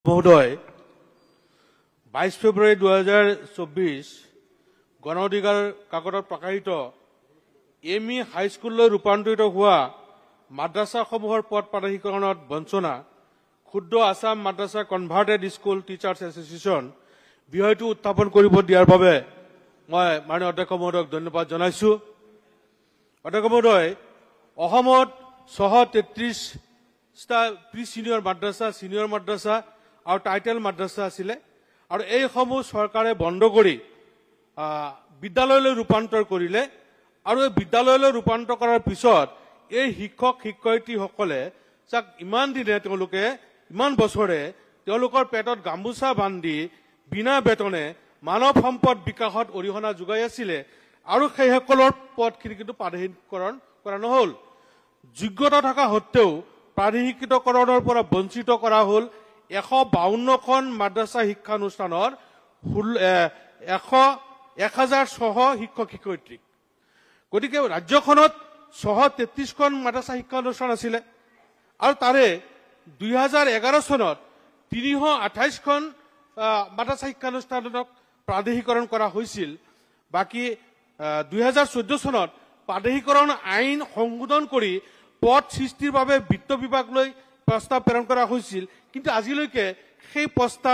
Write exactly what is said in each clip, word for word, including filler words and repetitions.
মহোদয়, বাইশ ফেব্রুয়ারি দু হাজার চব্বিশ গণ অধিকাৰ কাকতত প্ৰকাশিত এম ই হাইস্কুললৈ ৰূপান্তৰিত হোৱা মাদ্ৰাছাসমূহৰ পদ প্ৰাদেশিকৰণত বঞ্চনা ক্ষুদ্ৰ আছাম মাদ্ৰাছা কনভাৰ্টেড স্কুল টিচাৰ্ছ এছ'চিয়েশ্যন বিষয়টো উত্থাপন কৰিব দিয়াৰ বাবে মই মাননীয় অধ্যক্ষ মহোদয়ক ধন্যবাদ জনাইছো। অধ্যক্ষ মহোদয়, অসমত ছশ তেত্ৰিশটা প্ৰি ছিনিয়ৰ মাদ্ৰাছা, ছিনিয়ৰ মাদ্ৰাছা আৰু টাইটেল মাদ্ৰাছা আছিলে আৰু এইসমূহ চৰকাৰে বন্ধ কৰি বিদ্যালয়লৈ ৰূপান্তৰ কৰিলে আৰু এই বিদ্যালয়লৈ ৰূপান্তৰ কৰাৰ পিছত এই শিক্ষক শিক্ষয়িত্ৰীসকলে যাক ইমান দিনে তেওঁলোকে ইমান বছৰে তেওঁলোকৰ পেটত গামোচা বান্ধি বিনা বেতনে মানৱ সম্পদ বিকাশত অৰিহণা যোগাই আছিলে আৰু সেইসকলৰ পদখিনি কিন্তু প্ৰাদেশিকৰণ কৰা নহল। যোগ্যতা থকা সত্ত্বেও প্ৰাদেশিকীকৰণৰ পৰা বঞ্চিত কৰা হল এশ বাৱন্নখন মাদ্ৰাছা শিক্ষানুষ্ঠানৰ এশ এক হাজাৰ ছশ শিক্ষক শিক্ষয়িত্ৰীক। গতিকে ৰাজ্যখনত ছশ তেত্ৰিশখন মাদ্ৰাছা শিক্ষানুষ্ঠান আছিলে আৰু তাৰে দুই হাজাৰ এঘাৰ চনত তিনিশ আঠাইশখন মাদ্ৰাছা শিক্ষানুষ্ঠানক প্ৰাদেশিকৰণ কৰা হৈছিল। বাকী দুই হাজাৰ চৈধ্য চনত প্ৰাদেশিকৰণ আইন সংশোধন কৰি পদ সৃষ্টিৰ বাবে বিত্ত বিভাগলৈ প্ৰস্তাৱ প্ৰেৰণ কৰা হৈছিল, কিন্তু আজিলৈকে সেই প্ৰস্তাৱ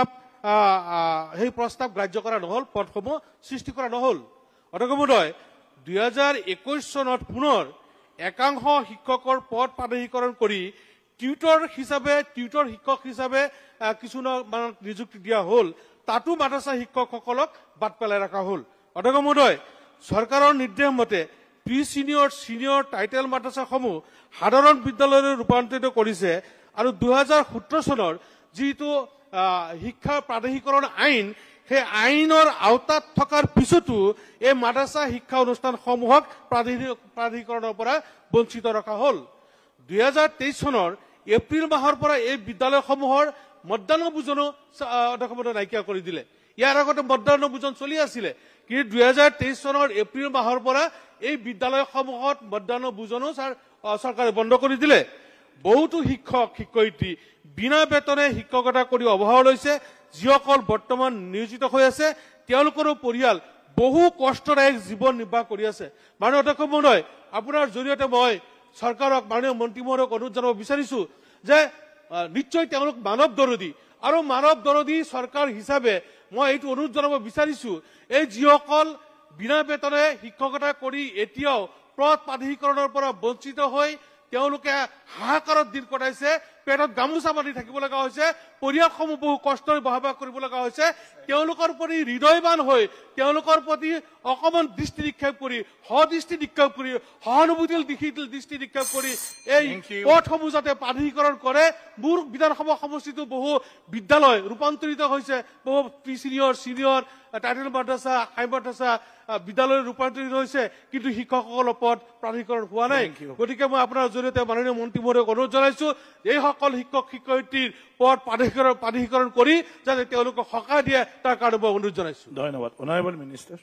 সেই প্ৰস্তাৱ গ্ৰাহ্য কৰা নহল, পদসমূহ সৃষ্টি কৰা নহল। অধ্যক্ষ মহোদয়, দুই হাজাৰ একৈশ চনত পুনৰ একাংশ শিক্ষকৰ পদ প্ৰাদেশিকৰণ কৰি টিউটৰ হিচাপে টিউটৰ শিক্ষক হিচাপে কিছুমান নিযুক্তি দিয়া হল, তাতো মাদ্ৰাছা শিক্ষকসকলক বাদ পেলাই ৰখা হল। অধ্যক্ষ মহোদয়, চৰকাৰৰ নিৰ্দেশ মতে প্ৰি ছিনিয়ৰ ছিনিয়ৰ টাইটেল মাদ্ৰাছাসমূহ সাধাৰণ বিদ্যালয়লৈ ৰূপান্তৰিত কৰিছে আৰু দুহেজাৰ সোতৰ চনৰ যিটো শিক্ষা প্ৰাদেশিকৰণ আইন, সেই আইনৰ আওতাত থকাৰ পিছতো এই মাদ্ৰাছা শিক্ষা অনুষ্ঠানসমূহক প্ৰাদেশিকৰণৰ পৰা বঞ্চিত ৰখা হল। দুই হাজাৰ তেইছ চনৰ এপ্ৰিল মাহৰ পৰা এই বিদ্যালয়সমূহৰ মধ্যাহ্ন ভোজনো অধ্যক্ষ মহোদয় নাইকিয়া কৰি দিলে। ইয়াৰ আগতে মধ্যাহ্ন ভোজন চলি আছিলে, কিন্তু দুই হাজাৰ তেইছ চনৰ এপ্ৰিল মাহৰ পৰা এই বিদ্যালয়সমূহত মধ্যাহ্ন ভোজনো চৰকাৰে বন্ধ কৰি দিলে। বহুতো শিক্ষক শিক্ষয়িত্ৰী বিনা বেতনে শিক্ষকতা কৰি অৱসৰ লৈছে। যিসকল বৰ্তমান নিয়োজিত হৈ আছে তেওঁলোকৰো পৰিয়াল বহু কষ্টদায়ক জীৱন নিৰ্বাহ কৰি আছে। মাননীয় অধ্যক্ষ মহোদয়, আপোনাৰ জৰিয়তে মই চৰকাৰক, মাননীয় মন্ত্ৰী মহোদয়ক অনুৰোধ জনাব বিচাৰিছো যে নিশ্চয় তেওঁলোক মানৱ দৰদী আৰু মানৱ দৰদী চৰকাৰ হিচাপে মই এইটো অনুৰোধ জনাব বিচাৰিছো, এই যিসকল বিনা বেতনে শিক্ষকতা কৰি এতিয়াও পদ প্ৰাদেশিকৰণৰ পৰা বঞ্চিত হৈ তেওঁলোকে হাহাকাৰত দিন কটাইছে, পেটত গামোচা বান্ধি থাকিব লগা হৈছে, পৰিয়ালসমূহ বহু কষ্টৰে বসবাস কৰিব লগা হৈছে, তেওঁলোকৰ প্ৰতি হৃদয়বান হৈ তেওঁলোকৰ প্ৰতি অকণমান দৃষ্টি নিক্ষেপ কৰি সদৃষ্টি নিক্ষেপ কৰি সহানুভূতিৰ দৃষ্টি নিক্ষেপ কৰি এই পদসমূহ যাতে প্ৰাদেশিকৰণ কৰে। মোৰ বিধানসভা সমষ্টিতো বহু বিদ্যালয় ৰূপান্তৰিত হৈছে, বহু প্ৰি ছিনিয়ৰ ছিনিয়ৰ টাইটেল মাদ্ৰাছা হাই মাদ্ৰাছা বিদ্যালয় ৰূপান্তৰিত হৈছে, কিন্তু শিক্ষকসকলৰ পদ প্ৰাদেশিকৰণ হোৱা নাই। গতিকে মই আপোনাৰ জৰিয়তে মাননীয় মন্ত্ৰী মহোদয়ক অনুৰোধ জনাইছো এইসকল শিক্ষক শিক্ষয়িত্ৰীৰ পদ প্ৰাদেশিকৰণ প্ৰাদেশিকৰণ কৰি যাতে তেওঁলোকক সকাহ দিয়ে, তাৰ কাৰণে মই অনুৰোধ জনাইছো। ধন্যবাদ। Honourable minister.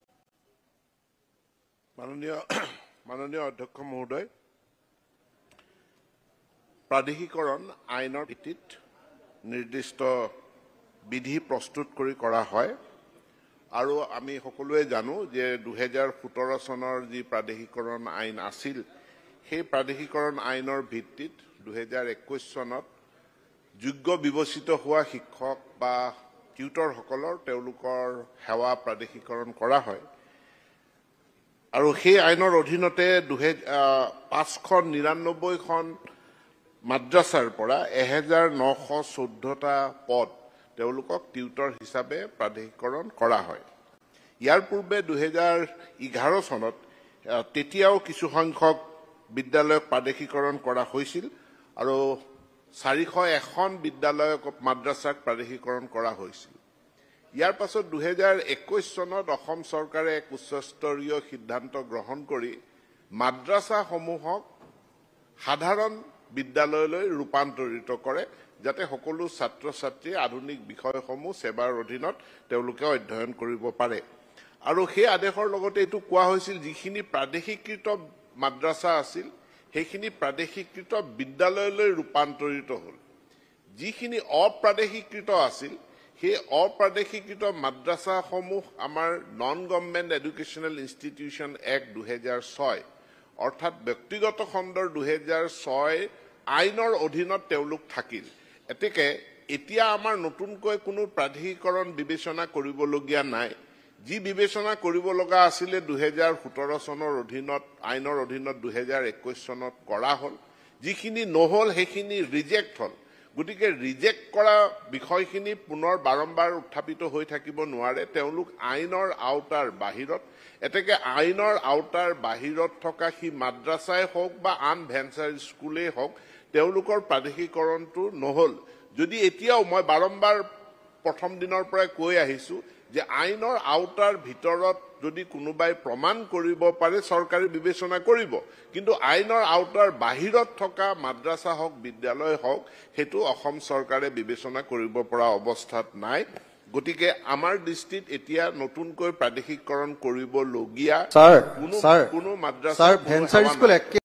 মাননীয় মাননীয় অধ্যক্ষ মহোদয়, প্ৰাদেশিকৰণ আইনৰ ভিত্তিত নিৰ্দিষ্ট বিধি প্ৰস্তুত কৰি কৰা হয় আৰু আমি সকলোৱে জানো যে দুহেজাৰ সোতৰ চনৰ যি প্ৰাদেশিকৰণ আইন আছিল, সেই প্ৰাদেশিকৰণ আইনৰ ভিত্তিত দুহেজাৰ একৈশ চনত যোগ্য বিবেচিত হোৱা শিক্ষক বা টিউটৰসকলৰ তেওঁলোকৰ সেৱা প্ৰাদেশিকৰণ কৰা হয় আৰু সেই আইনৰ অধীনতে দুহেজাৰ পাঁচশ নিৰান্নব্বৈখন মাদ্ৰাছাৰ পৰা এহেজাৰ নশ চৈধ্যটা পদ তেওঁলোকক টিউটৰ হিচাপে প্ৰাদেশিকৰণ কৰা হয়। ইয়াৰ পূৰ্বে দুহেজাৰ এঘাৰ চনত তেতিয়াও কিছুসংখ্যক বিদ্যালয়ক প্ৰাদেশিকৰণ কৰা হৈছিল আৰু চাৰিশ এখন বিদ্যালয়ক মাদ্ৰাছাক প্ৰাদেশিকৰণ কৰা হৈছিল। ইয়াৰ পাছত দুহেজাৰ একৈশ চনত অসম চৰকাৰে এক উচ্চস্তৰীয় সিদ্ধান্ত গ্ৰহণ কৰি মাদ্ৰাছাসমূহক সাধাৰণ বিদ্যালয়লৈ ৰূপান্তৰিত কৰে, যাতে সকলো ছাত্ৰ ছাত্ৰীয়ে আধুনিক বিষয়সমূহ সেৱাৰ অধীনত তেওঁলোকে অধ্যয়ন কৰিব পাৰে। আৰু সেই আদেশৰ লগতে এইটো কোৱা হৈছিল যিখিনি প্ৰাদেশিকৃত মাদ্ৰাছা আছিল সেইখিনি প্ৰাদেশিকৃত বিদ্যালয়লৈ ৰূপান্তৰিত হ'ল। যিখিনি অপ্ৰাদেশিকৃত আছিল সেই অপ্ৰাদেশিকৃত মাদ্ৰাছাসমূহ আমাৰ non government educational institution act দুহেজাৰ ছয় অৰ্থাৎ ব্যক্তিগত খণ্ডৰ দুহেজাৰ ছয় আইনৰ অধীনত তেওঁলোক থাকিল। এতেকে এতিয়া আমাৰ নতুনকৈ কোনো প্ৰাধিকৰণ বিবেচনা কৰিবলগীয়া নাই। যি বিবেচনা কৰিব লগা আছিলে দুহেজাৰ সোতৰ চনৰ অধীনত আইনৰ অধীনত দুহেজাৰ একৈশ চনত কৰা হ'ল। যিখিনি নহ'ল সেইখিনি ৰিজেক্ট হ'ল। গতিকে ৰিজেক্ট কৰা বিষয়খিনি পুনৰ বাৰম্বাৰ উত্থাপিত হৈ থাকিব নোৱাৰে। তেওঁলোক আইনৰ আওতাৰ বাহিৰত। এতেকে আইনৰ আওতাৰ বাহিৰত থকা সি মাদ্ৰাছাই হওক বা আন ভেঞ্চাৰ স্কুলেই হওক তেওঁলোকৰ প্ৰাদেশিকৰণটো নহ'ল। যদি এতিয়াও মই বাৰম্বাৰ প্ৰথম দিনৰ পৰাই কৈ আহিছো যে আইনৰ আওতাৰ ভিতৰত যদি কোনোবাই প্ৰমাণ কৰিব পাৰে চৰকাৰে বিবেচনা কৰিব, কিন্তু আইনৰ আওতাৰ বাহিৰত থকা মাদ্ৰাছা হওক বিদ্যালয় হওক সেইটো অসম চৰকাৰে বিবেচনা কৰিব পৰা অৱস্থাত নাই। গতিকে আমাৰ দৃষ্টিত এতিয়া নতুনকৈ প্ৰাদেশিকৰণ কৰিবলগীয়া কোনো কোনো মাদ্ৰাছা